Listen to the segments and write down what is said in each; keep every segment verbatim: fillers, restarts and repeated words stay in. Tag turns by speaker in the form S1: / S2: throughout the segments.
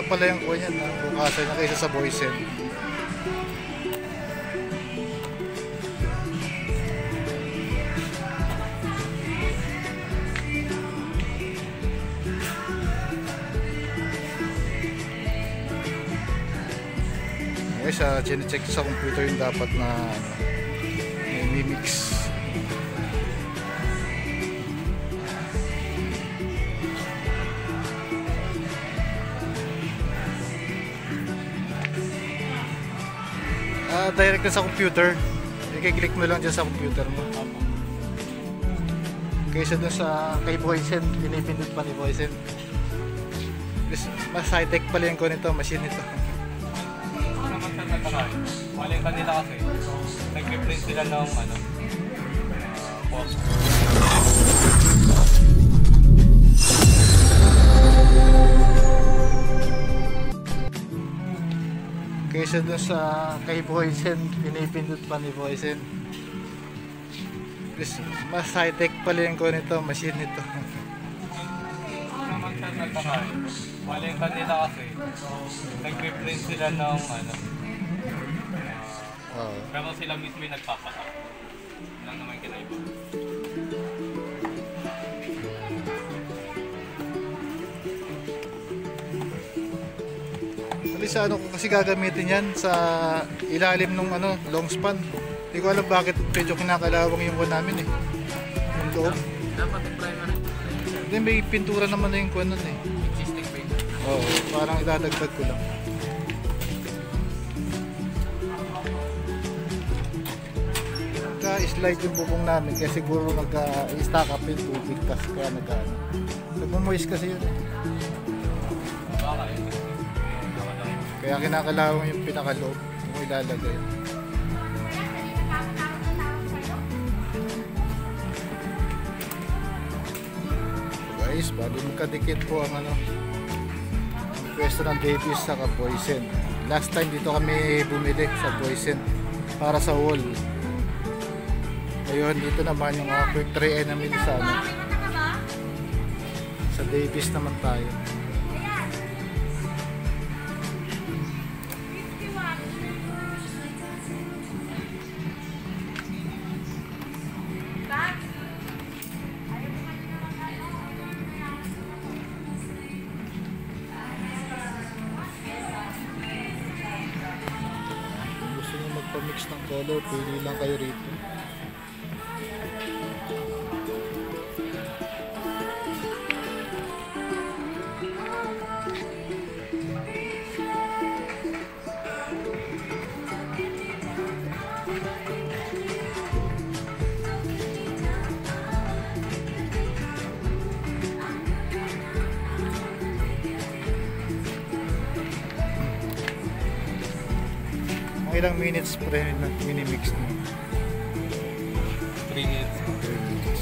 S1: pala yung kuha niyan, bukasan na kaysa sa Boysen. Guys, uh, chine-check sa computer yung dapat na ano, may mix. Uh, direct na sa computer, i-click mo lang dyan sa computer mo. Kaysa dun sa kay Boysen, pinipindot pa ni Boysen. Mas high-tech pala yung ko nito, machine nito.
S2: Maling kanila kasi, nag-print sila ng ano, uh, post.
S1: Kaysa dun sa kay Boysen, pinipindot pa ni Boysen. Mas high-tech pala yung ko nito, machine nito.
S2: Maling kanila kasi, nag-print sila ng ano, uh, oh. Pero sila mismo yung nagpapaka. Lang naman kinaiba.
S1: Sa ano ko kasi gagamitin yan sa ilalim ng ano, long span. Hindi ko alam bakit medyo kinakalawang yung kuha namin eh. Yung loob.
S2: Dapat yung primary.
S1: Hindi, may pintura naman na yung kuha nun eh.
S2: Existing paint.
S1: Oo, parang idadagdag ko lang. Nagka-slide yung bubong namin kaya siguro nag-stack up yung tubig kasi kaya nag-ano. Nag-moist kasi yun eh.
S2: Baka eh.
S1: Kaya kinakalawang yung pinakaloob kung ilalagay. So guys, bago magkadikit po ang ano, ang pwesto ng Davis sa Boysen. Last time dito kami bumili sa Boysen para sa wall. Ngayon dito naman yung uh, quick three N namin sa ano, sa Davis naman tayo. Mix ng color, pili lang kayo rito. Ilang minutes pre na mini-mix mo?
S2: three minutes.
S1: three minutes.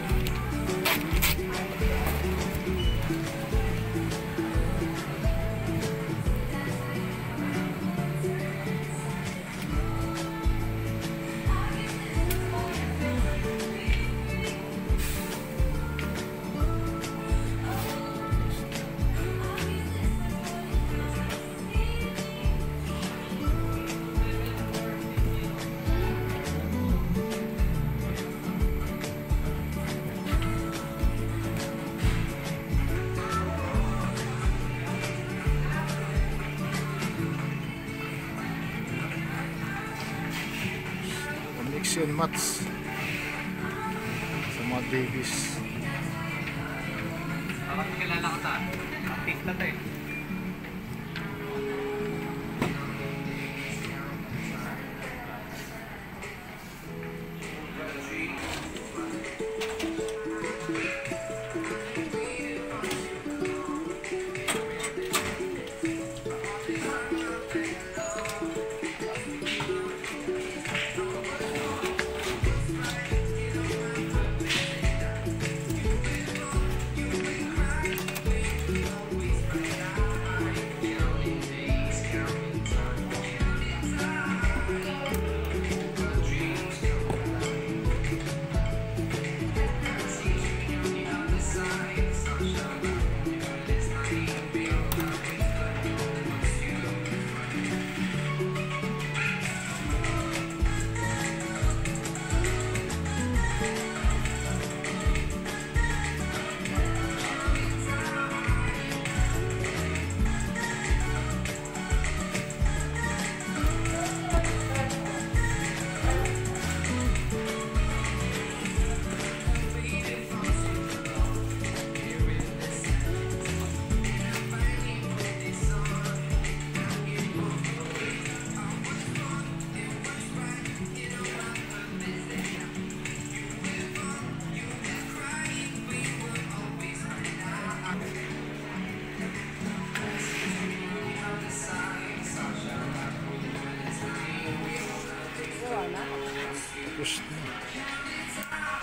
S1: Mix and match sa mga Davis.
S2: Parang kilala ka ta. Active na tayo.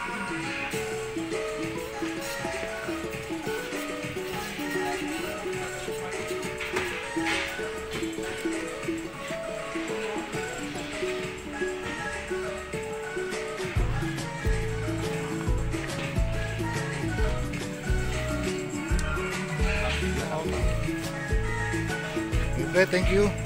S1: Okay, thank you.